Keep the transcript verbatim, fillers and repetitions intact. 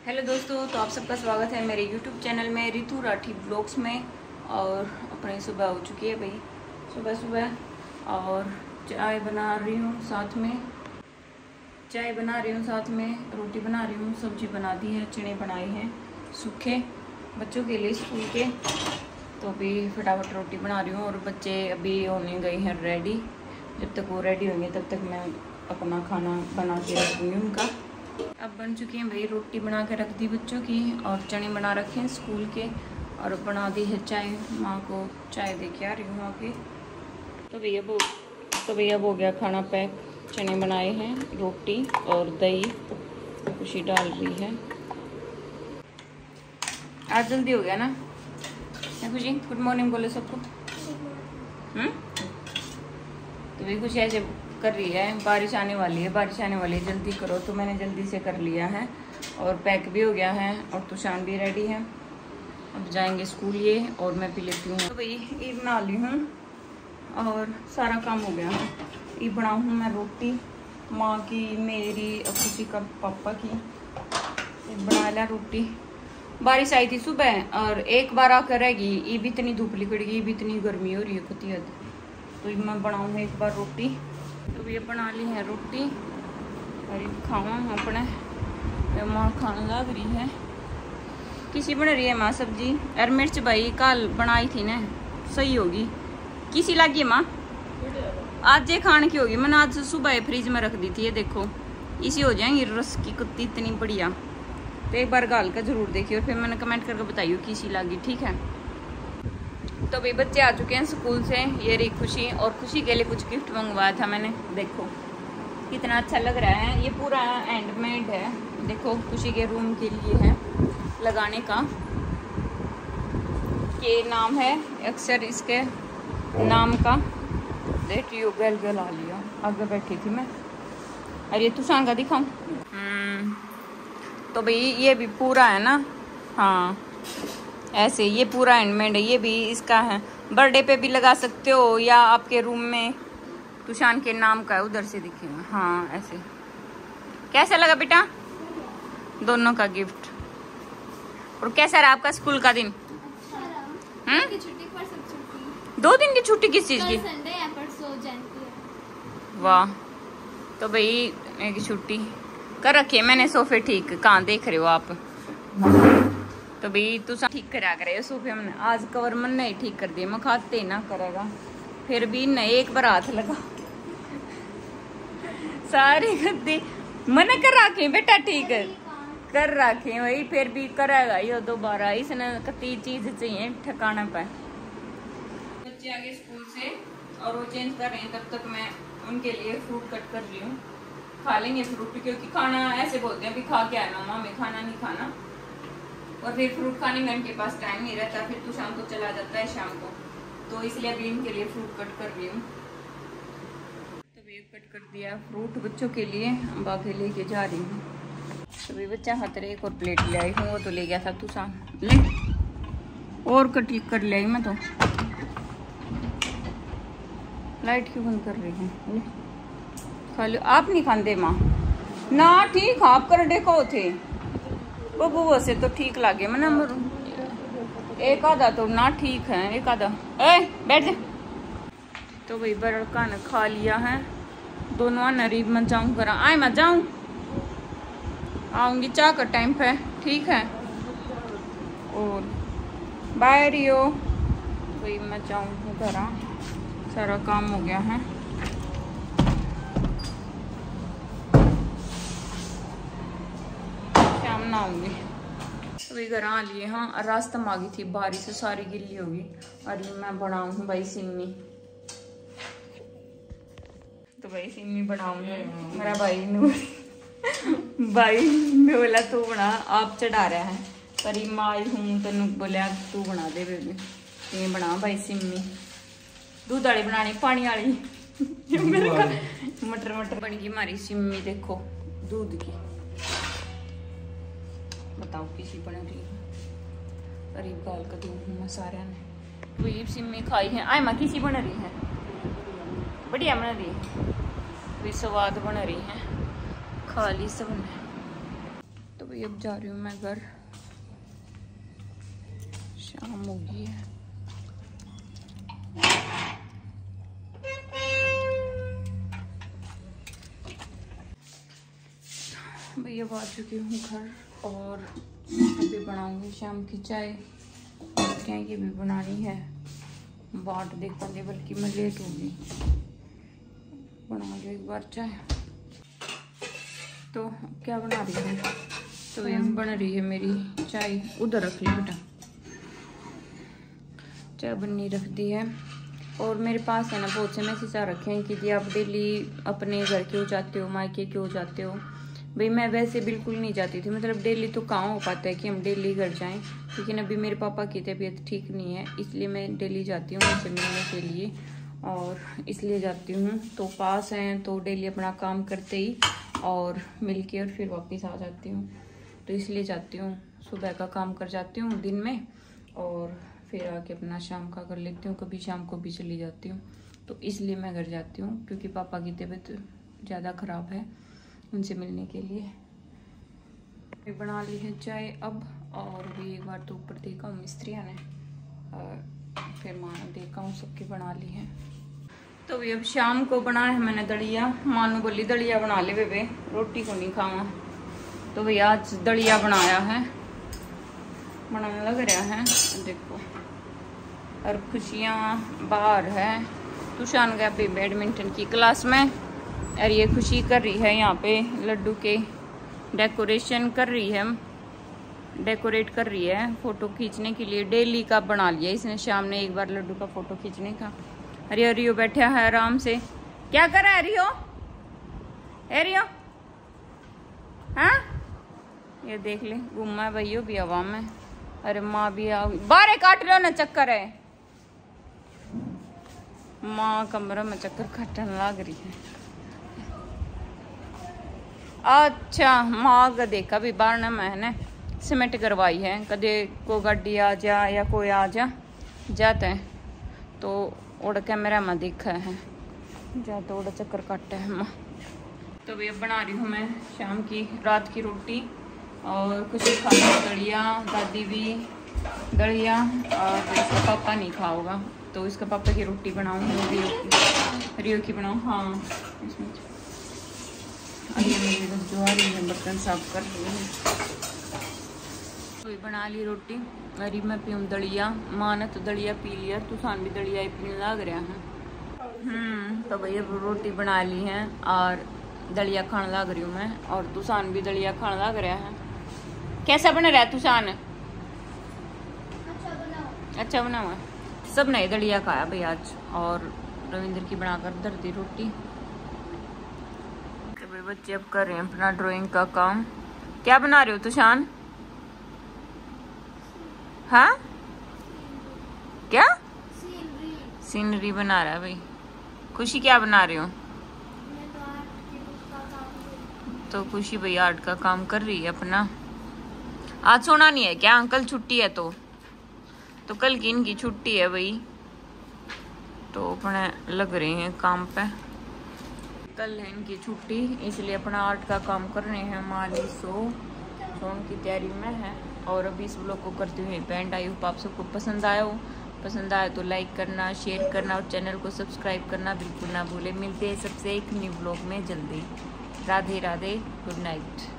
Hello दोस्तों, तो आप सबका स्वागत है मेरे यूट्यूब चैनल में रितु राठी ब्लॉग्स में। और अपनी सुबह हो चुकी है भाई, सुबह सुबह और चाय बना रही हूँ साथ में चाय बना रही हूँ साथ में रोटी बना रही हूँ, सब्जी बना दी है, चने बनाए हैं सूखे बच्चों के लिए स्कूल के। तो अभी फटाफट रोटी बना रही हूँ और बच्चे अभी होने गए हैं रेडी। जब तक वो रेडी होंगे तब तक मैं अपना खाना बना के रख दूँगी उनका। अब बन चुकी हैं भाई, रोटी बना के रख दी बच्चों की और चने बना रखे हैं स्कूल के, और बना दी है चाय। माँ को चाय दे के आ रही हूँ आके। तो भैया वो तो भैया हो गया खाना पैक। चने बनाए हैं, रोटी और दही खुशी डाल रही है। आज जल्दी हो गया ना खुशी? गुड मॉर्निंग बोले सबको। हम्म तो भी कुछ ऐसे कर रही है, बारिश आने वाली है बारिश आने वाली है जल्दी करो, तो मैंने जल्दी से कर लिया है और पैक भी हो गया है और तुषान भी रेडी है। अब जाएंगे स्कूल ये, और मैं पी लेती हूँ। तो भाई ये बना ली हूँ और सारा काम हो गया है। ये बनाऊँ हूँ मैं रोटी, माँ की, मेरी और खुशी का पापा की। ये बना लिया रोटी। बारिश आई थी सुबह और एक बार आकर रहेगी, ये भी इतनी धूप निकलेगी, ये भी इतनी गर्मी हो रही है खुद हद। तो मैं बनाऊँ एक बार रोटी। तो ये बना ली है रोटी और खावा अपने माँ खाने लग रही है। किसी बन रही है माँ सब्जी और मिर्च भाई कल बनाई थी ना, सही होगी। किसी लगी है माँ आज ये खाने की होगी। मैंने आज सुबह फ्रिज में रख दी थी, ये देखो इसी हो जाएंगी रस की कुत्ती इतनी बढ़िया। तो एक बार गाल का जरूर देखिए और फिर मैंने कमेंट करके बताइए किसी लगी, ठीक है। तो भाई बच्चे आ चुके हैं स्कूल से। ये रही खुशी, और खुशी के लिए कुछ गिफ्ट मंगवाया था मैंने, देखो कितना अच्छा लग रहा है। ये पूरा हैंडमेड है, देखो खुशी के रूम के लिए है लगाने का। ये नाम है अक्सर इसके नाम का। देखिए गल गला लिया, आगे बैठी थी मैं। अरे तू सांगा दिखाऊं। तो भाई ये भी पूरा है ना, हाँ ऐसे ये पूरा हैंडमेड है। ये भी इसका है, बर्थडे पे भी लगा सकते हो या आपके रूम में तुषान के नाम का है, उधर से दिखेगा। हाँ ऐसे। कैसा लगा बेटा दोनों का गिफ्ट? और कैसा रहा आपका स्कूल का दिन? हम्म दो दिन की छुट्टी किस चीज की? वाह। तो भाई एक छुट्टी कर रखी है मैंने। सोफे ठीक कहाँ देख रहे हो आप? तो भाई तू ठीक करा करे सोफे हमने आज कवर मन नहीं ठीक कर दिया, मैं खाते ना करेगा फिर भी नहीं। एक बार हाथ लगा सारी गद्दी मन कर रखे बेटा, ठीक कर रखे वही फिर भी करेगा ये दोबारा। इसने कती चीज चाहिए ठिकाना पे। बच्चे आ गए स्कूल से और वो चेंज कर रहे हैं, तब तक मैं उनके लिए फ्रूट कट कर रही हूँ। खा लेंगे फ्रूट, क्योंकि खाना ऐसे बोलते हैं अभी खा के आना मामा, हमें खाना नहीं खाना। और फिर फ्रूट खाने में इनके पास टाइम नहीं रहता, फिर तो शाम को चला जाता है शाम को। तो इसलिए अभी इनके लिए फ्रूट कट कर रही हूँ। तो भी कट कर दिया फ्रूट बच्चों के लिए, अब आगे लेके जा रही हूँ। तो भी बच्चा खाते एक और प्लेट ले आई हूँ, वो तो ले गया था तुषान, ले और कट कर ले आई मैं। तो लाइट क्यों बंद कर रही हूँ? खा लो। आप नहीं खाते माँ ना? ठीक आप कर देखो थे वो वो से तो ठीक लगे मैं नंबर एक आधा तो ना ठीक है, एक आधा। ए बैठ जा। तो भाई बड़का ने खा लिया है दोनों। नरीब मैं जाऊँ करा आए, मैं जाऊँ आऊंगी चाह का टाइम पे, ठीक है। और बाय रियो। भाई मैं जाऊँ करा, सारा काम हो गया है। शाम ना आऊंगी। अभी घर आ लिए। हाँ रास्ता में आ गई थी, बारिश से सारी गिल्ली होगी। और मैं बनाऊँ भाई सिम्मी। तो भाई सिम्मी बनाऊंगी। मेरा भाई नूर भाई मैं बोला तू बना, आप चढ़ा रहा है पर माँ हूँ तेन बोलिया तू बना दे बेबी। ये बना भाई सिम्मी, दूध वाली बनानी पानी वाली मटर मटर बन गई हमारी सिम्मी। देखो दूध की, बताओ किसी बन रही है। करीब गाल का दूध मैं सारे ने वही सिम्मी खाई है। आय माँ किसी बन रही है, बढ़िया बन रही है, भी स्वाद बन रही है, खा ली सबने। तो ये अब जा रही हूँ मैं घर, शाम हो गई है। भैया आ चुकी हूँ घर और अभी बनाऊंगी शाम की चाय। क्या ये भी बनानी है, बाट देख पाते बल्कि मैं लेट होगी। बना लो एक बार चाय। तो क्या बना रही है? तो ये बन रही है मेरी चाय। उधर रख ली बेटा, चाय बननी रख दी है। और मेरे पास है ना बहुत से मैसेज आ रखे हैं कि जी आप डेली अपने घर क्यों जाते हो, मायके क्यों जाते हो। भाई मैं वैसे बिल्कुल नहीं जाती थी, मतलब डेली तो कहाँ हो पाता है कि हम डेली घर जाएं, लेकिन अभी मेरे पापा की तबीयत ठीक नहीं है, इसलिए मैं डेली जाती हूँ उनसे मिलने के लिए। और इसलिए जाती हूँ, तो पास हैं तो डेली अपना काम करते ही और मिल के और फिर वापस आ जाती हूँ। तो इसलिए जाती हूँ, सुबह का काम कर जाती हूँ दिन में और फिर आके अपना शाम का कर लेती हूँ। कभी शाम को भी चली जाती हूँ, तो इसलिए मैं घर जाती हूँ क्योंकि पापा की तबीयत ज़्यादा ख़राब है, उनसे मिलने के लिए। बना ली है चाय अब, और भी एक बार तो ऊपर देखा हूँ मिस्त्रियाँ ने, और फिर मानो देखा हूँ सबकी बना ली है। तो भी अब शाम को बनाया है मैंने दलिया। मानो बोली दलिया बना ले बेबे, रोटी को नहीं खावा। तो भैया आज दलिया बनाया है, बनाने लग रहा है देखो। और खुशियाँ बाहर है, तुषान गया पे बैडमिंटन की क्लास में, और ये खुशी कर रही है यहाँ पे लड्डू के डेकोरेशन कर रही है, डेकोरेट कर रही है फोटो खींचने के लिए। डेली का बना लिया इसने शाम ने एक बार लड्डू का फोटो खींचने का। अरे रियो बैठा है आराम से, क्या कर रहा है रियो? ए रियो, हाँ ये देख ले घूमा है भैया भी हवा में। अरे माँ भी आ गई, बारे काट लो ना, चक्कर है माँ, कमरे में चक्कर काटने लग रही है। अच्छा माँ का देखा भी बार ना मैंने सीमेंट करवाई है, कदे को गाड़ी आ जा या कोई आ जा जाते हैं तो उड़ कैमरा में देखा है, जाते उड़ चक्कर काटते हैं माँ। तो भैया बना रही हूँ मैं शाम की रात की रोटी, और कुछ खाना दलिया, दादी भी दलिया, और इसका पापा नहीं खाओगा तो इसका पापा की रोटी बनाऊँगी, रियो की रियो की बनाऊँ। हाँ इसमें अभी मेरी जो आ रही है बर्तन साफ कर रही हूँ। तो बना ली रोटी, अरे मैं पीऊँ दलिया। माँ ने तो दलिया पी लिया, तुषान भी दलिया ही पीने लग रहा है। हम्म तो भैया रोटी बना ली है और दलिया खाने लग रही हूँ मैं, और तुषान भी दलिया खाने लग रहा है। कैसा बना रहा है तुषान? अच्छा बना हुआ है। सब ने दलिया खाया भाई आज, और रविंद्र की बनाकर धर दी रोटी। तो भाई बच्चे अब कर रहे हैं अपना ड्राइंग का काम। क्या बना रहे हो तुषान? हाँ क्या? सीनरी बना रहा है भाई। खुशी क्या बना रहे हो? तो खुशी भाई आर्ट का काम कर रही है अपना। आज सोना नहीं है क्या? अंकल छुट्टी है तो तो कल की इनकी छुट्टी है भाई, तो अपने लग रहे हैं काम पे। कल है इनकी छुट्टी, इसलिए अपना आर्ट का काम कर रहे हैं। माली सो सोन की तैयारी में है। और अभी इस ब्लॉग को करते हुए पेंट। आई होप आप सबको पसंद आया हो। पसंद आया तो लाइक करना, शेयर करना और चैनल को सब्सक्राइब करना बिल्कुल ना भूले। मिलते हैं सबसे एक न्यू ब्लॉग में जल्दी। Radhe Radhe, good night.